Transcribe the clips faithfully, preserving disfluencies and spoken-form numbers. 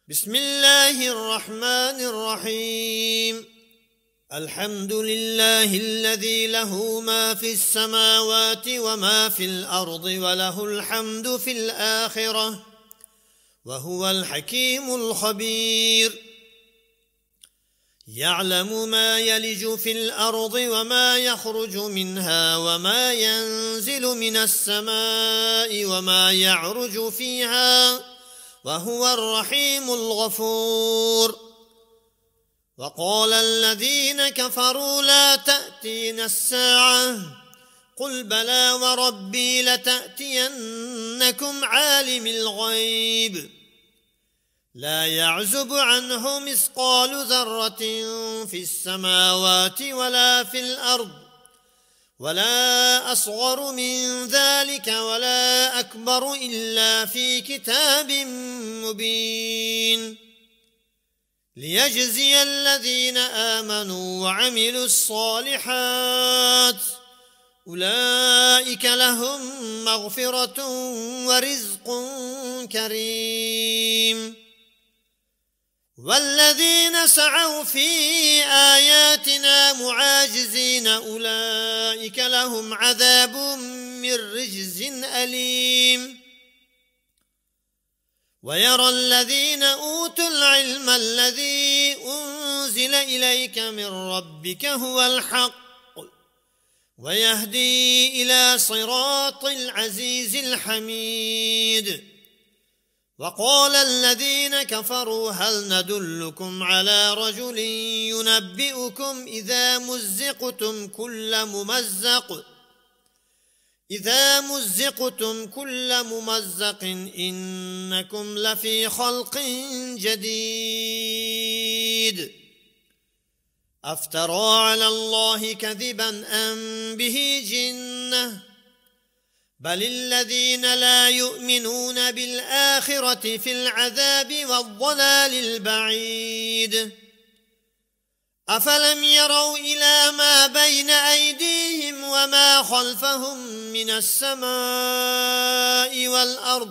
بسم الله الرحمن الرحيم. الحمد لله الذي له ما في السماوات وما في الأرض وله الحمد في الآخرة وهو الحكيم الخبير. يعلم ما يلج في الأرض وما يخرج منها وما ينزل من السماء وما يعرج فيها وهو الرحيم الغفور. وقال الذين كفروا لا تأتينا الساعة قل بلى وربي لتأتينكم عالم الغيب لا يعزب عنه مثقال ذرة في السماوات ولا في الأرض ولا أصغر من ذلك ولا أكبر إلا في كتاب مبين ليجزي الذين آمنوا وعملوا الصالحات أولئك لهم مغفرة ورزق كريم. والذين سعوا في آياتنا معاجزين أولئك لهم عذاب من رجز أليم. ويرى الذين أوتوا العلم الذي أنزل إليك من ربك هو الحق ويهدي إلى صراط العزيز الحميد. وقال الذين كفروا هل ندلكم على رجل ينبئكم إذا مزقتم كل ممزق إذا مزقتم كل ممزق إنكم لفي خلق جديد. أفترى على الله كذبا أم به جنة بل الذين لا يؤمنون بالآخرة في العذاب والضلال البعيد. أفلم يروا إلى ما بين أيديهم وما خلفهم من السماء والأرض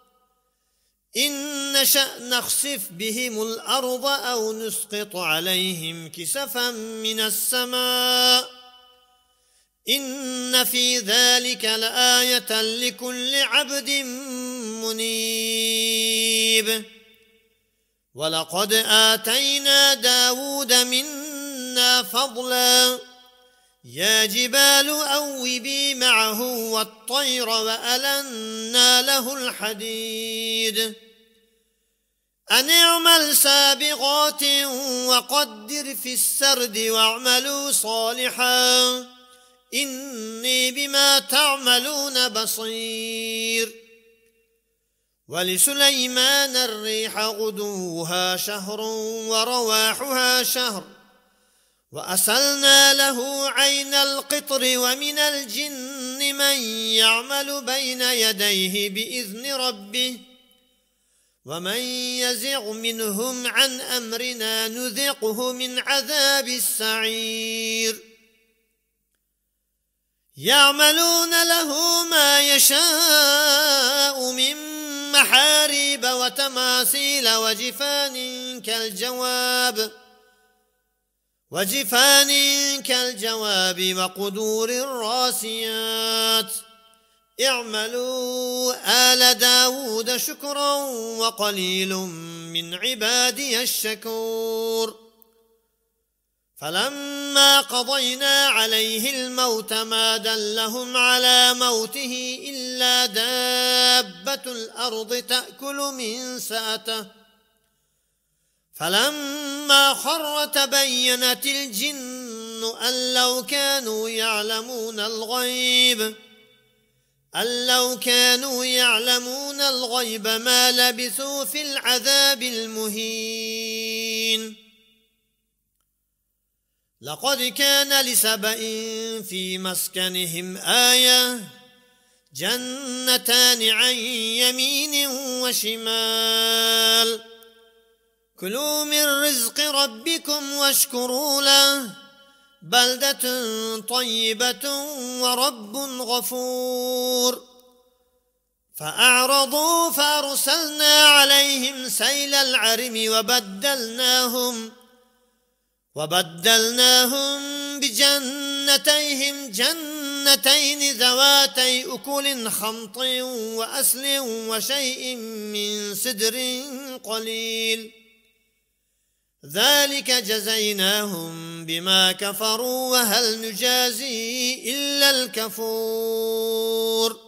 إن نشأ نخسف بهم الأرض أو نسقط عليهم كسفا من السماء إن في ذلك لآية لكل عبد منيب. ولقد آتينا داود منا فضلا يا جبال أوبي معه والطير وألنا له الحديد أن اعمل سابغات وقدر في السرد واعملوا صالحا إني بما تعملون بصير. ولسليمان الريح غدوها شهر ورواحها شهر وأسلنا له عين القطر ومن الجن من يعمل بين يديه بإذن ربه ومن يزغ منهم عن أمرنا نذقه من عذاب السعير. يعملون له ما يشاء من محاريب وتماثيل وجفان كالجواب وجفان كالجواب وقدور الراسيات اعملوا آل داود شكرا وقليل من عبادي الشكور. فلما قضينا عليه الموت ما دلهم على موته إلا دابة الأرض تأكل من سأته فلما خر تبينت الجن أن لو كانوا يعلمون الغيب أن لو كانوا يعلمون الغيب ما لبثوا في العذاب المهين. لقد كان لسبإ في مسكنهم آية جنتان عن يمين وشمال كلوا من رزق ربكم واشكروا له بلدة طيبة ورب غفور. فأعرضوا فأرسلنا عليهم سيل العرم وبدلناهم وبدلناهم بجنتيهم جنتين ذواتي أكل خمط وأسل وشيء من سدر قليل ذلك جزيناهم بما كفروا وهل نجازي إلا الكفور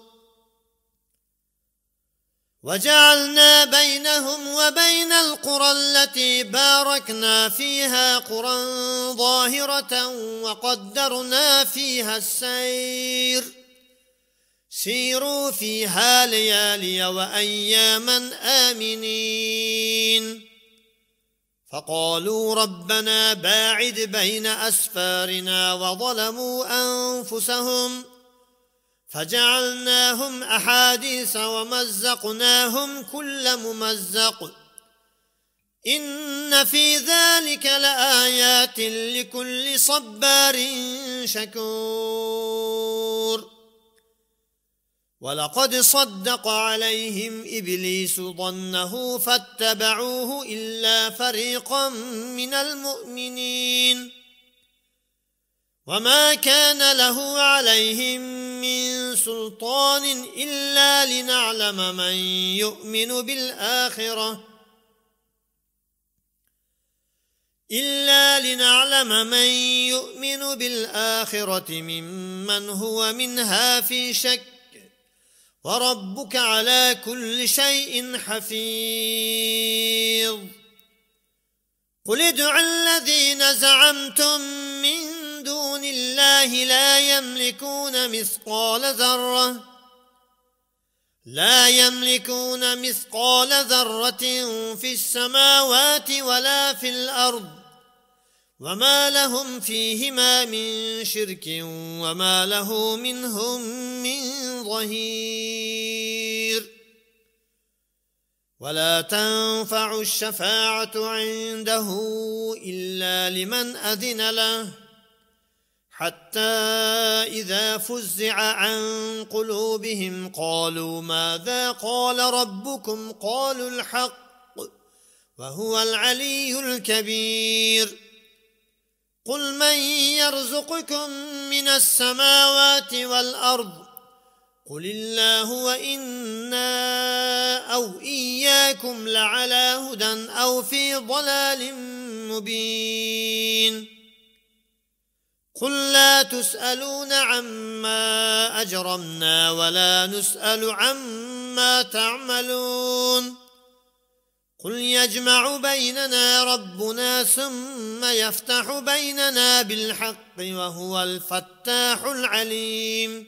وجعلنا بينهم وبين القرى التي باركنا فيها قرى ظاهرة وقدرنا فيها السير سيروا فيها ليالي وأياما آمنين فقالوا ربنا باعد بين أسفارنا وظلموا أنفسهم فجعلناهم أحاديث ومزقناهم كل ممزق إن في ذلك لآيات لكل صبار شكور ولقد صدق عليهم إبليس ظنه فاتبعوه إلا فريقا من المؤمنين وما كان له عليهم من سلطان إلا لنعلم من يؤمن بالآخرة إلا لنعلم من يؤمن بالآخرة ممن هو منها في شك وربك على كل شيء حفيظ قل ادعوا الذين زعمتم من دون الله لا يملكون مثقال ذرة لا يملكون مثقال ذرة في السماوات ولا في الأرض وما لهم فيهما من شرك وما له منهم من ظهير ولا تنفع الشفاعة عنده إلا لمن أذن له حتى إذا فزع عن قلوبهم قالوا ماذا قال ربكم قالوا الحق وهو العلي الكبير قل من يرزقكم من السماوات والأرض قل الله وإنا أو إياكم لعلى هدى أو في ضلال مبين قل لا تسألون عما أجرمنا ولا نسأل عما تعملون قل يجمع بيننا ربنا ثم يفتح بيننا بالحق وهو الفتاح العليم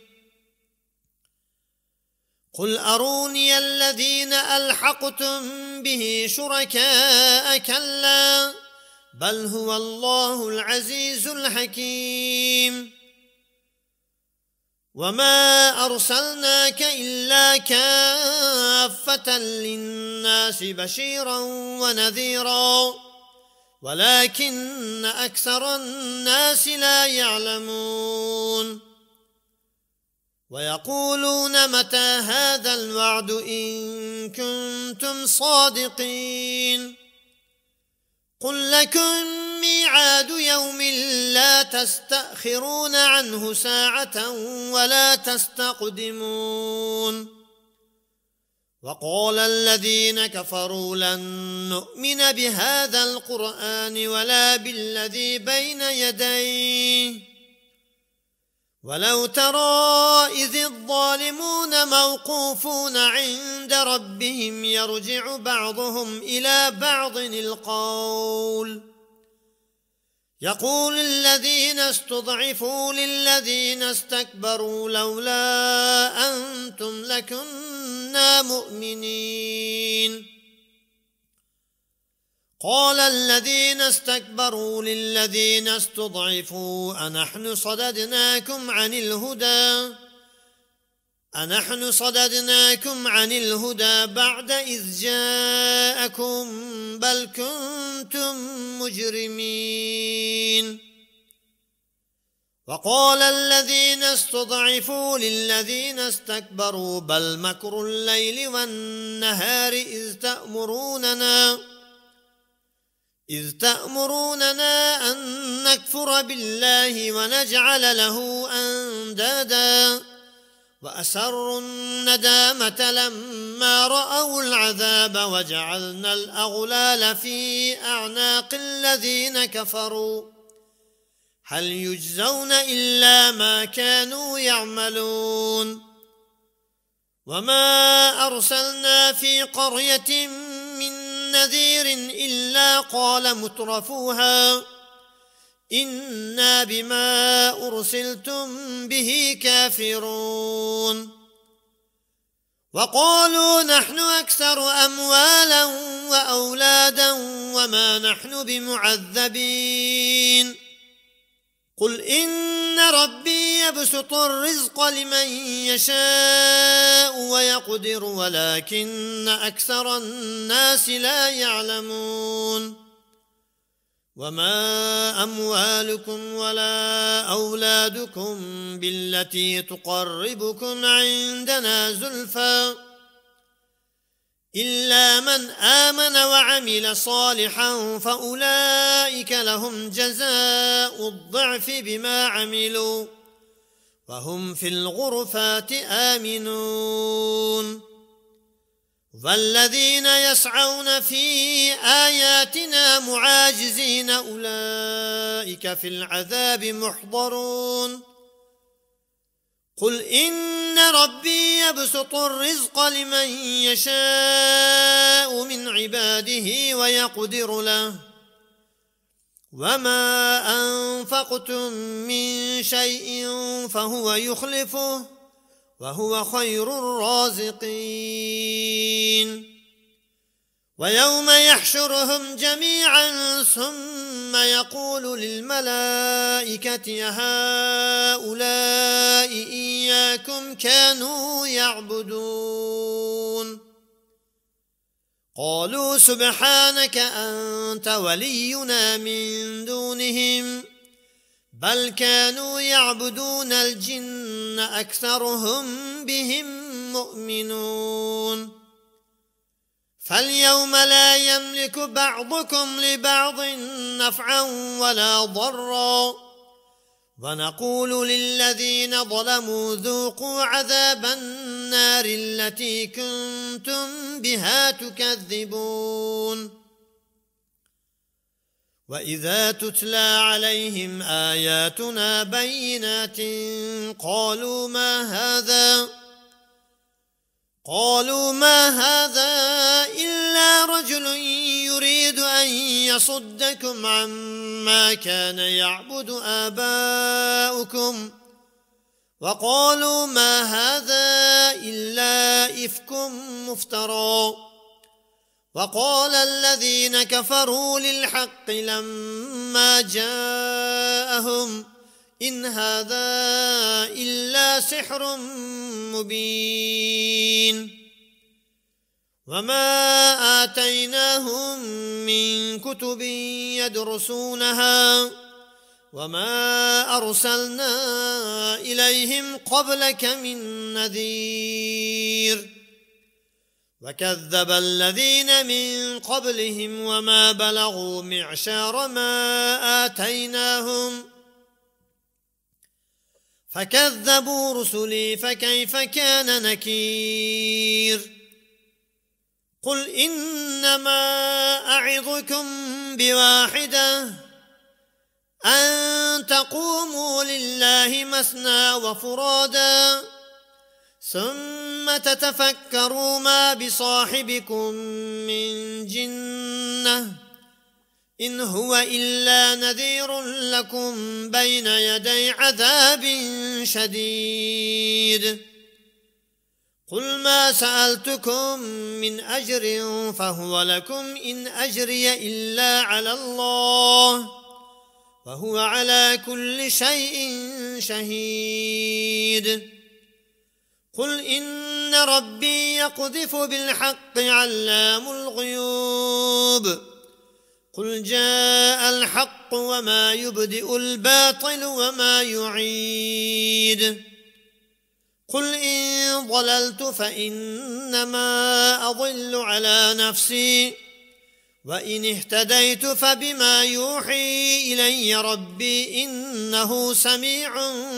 قل أروني الذين ألحقتم به شركاء كلا بل هو الله العزيز الحكيم وما أرسلناك إلا كافة للناس بشيرا ونذيرا ولكن أكثر الناس لا يعلمون ويقولون متى هذا الوعد إن كنتم صادقين قل لكم ميعاد يوم لا تستأخرون عنه ساعة ولا تستقدمون وقال الذين كفروا لن نؤمن بهذا القرآن ولا بالذي بين يديه ولو ترى إذ الظالمون موقوفون عند ربهم يرجع بعضهم إلى بعض القول يقول الذين استضعفوا للذين استكبروا لولا أنتم لكنا مؤمنين قال الذين استكبروا للذين استضعفوا أنحن صددناكم عن الهدى أنحن صددناكم عن الهدى بعد إذ جاءكم بل كنتم مجرمين وقال الذين استضعفوا للذين استكبروا بل مكر الليل والنهار إذ تأمروننا إذ تأمروننا أن نكفر بالله ونجعل له أندادا وأسروا الندامة لما رأوا العذاب وجعلنا الأغلال في أعناق الذين كفروا هل يجزون إلا ما كانوا يعملون وما أرسلنا في قرية من نذير إلا قال مترفوها إنا بما أرسلتم به كافرون وقالوا نحن أكثر أموالا وأولادا وما نحن بمعذبين قل إن ربي يبسط الرزق لمن يشاء ويقدر ولكن أكثر الناس لا يعلمون وما أموالكم ولا أولادكم بالتي تقربكم عندنا زلفى إلا من آمن وعمل صالحا فأولئك لهم جزاء الضعف بما عملوا وهم في الغرفات آمنون والذين يسعون في آياتنا معاجزين أولئك في العذاب محضرون قل إن ربي يبسط الرزق لمن يشاء من عباده ويقدر له وما أنفقتم من شيء فهو يخلفه وهو خير الرازقين ويوم يحشرهم جميعا ثم يقول للملائكة هؤلاء إياكم كانوا يعبدون قالوا سبحانك أنت ولينا من دونهم بل كانوا يعبدون الجن أكثرهم بهم مؤمنون فاليوم لا يملك بعضكم لبعض نفعا ولا ضرا ونقول للذين ظلموا ذوقوا عذاب النار التي كنتم بها تكذبون وإذا تتلى عليهم آياتنا بينات قالوا ما هذا قالوا ما هذا إلا رجل يريد أن يصدكم عما كان يعبد آباؤكم وقالوا ما هذا إلا إفك مفترى وقال الذين كفروا للحق لما جاءهم إن هذا إلا سحر مبين وما آتيناهم من كتب يدرسونها وما أرسلنا إليهم قبلك من نذير وكذب الذين من قبلهم وما بلغوا معشار ما آتيناهم فكذبوا رسلي فكيف كان نكير قل إنما أعظكم بواحدة أن تقوموا لله مثنى وفرادا ثم تتفكروا ما بصاحبكم من جنة إن هو إلا نذير لكم بين يدي عذاب شديد قل ما سألتكم من أجر فهو لكم إن أجري إلا على الله وهو على كل شيء شهيد قل إن ربي يقذف بالحق علام الغيوب قل جاء الحق وما يبدئ الباطل وما يعيد قل إن ضللت فإنما أضل على نفسي وإن اهتديت فبما يوحي إلي ربي إنه سميع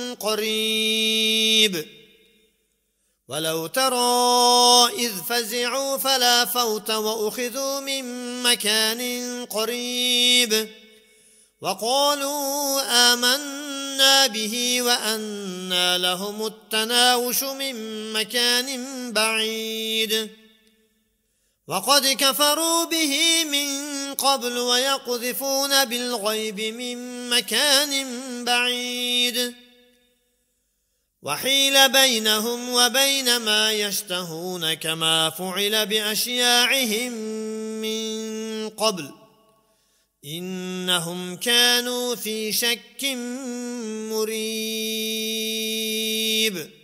قريب ولو ترى إذ فزعوا فلا فوت وأخذوا من مكان قريب وقالوا آمنا به وأنى لهم التناوش من مكان بعيد وقد كفروا به من قبل ويقذفون بالغيب من مكان بعيد وحيل بينهم وبين ما يشتهون كما فعل بأشياعهم من قبل إنهم كانوا في شك مريب